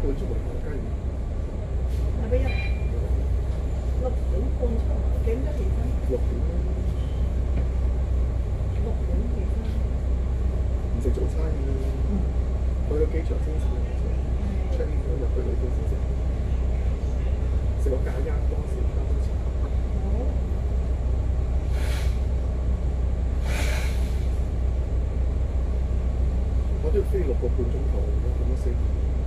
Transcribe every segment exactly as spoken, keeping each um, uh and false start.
半鐘門口雞魚。 禮拜一六點半出，幾點鐘起身？ 六點啦。 六點起身。 唔食早餐嘅啦。嗯。去到機場先食嘅啫 ，check in 咗入去裏邊先食。食個咖椰多士加多士。 好。 我都要飛六個半鐘頭，而家咁樣死。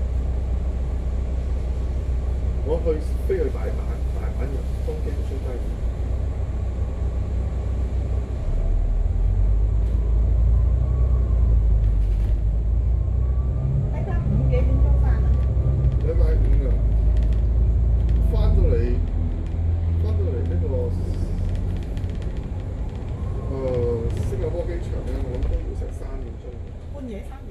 我去飛去大阪，大阪由東京出街。 禮拜五幾點鐘翻啊？ 禮拜五啊，翻到嚟，翻到嚟呢、這個誒、呃、新加坡機場咧，我諗都要成三點鐘。 半夜三點。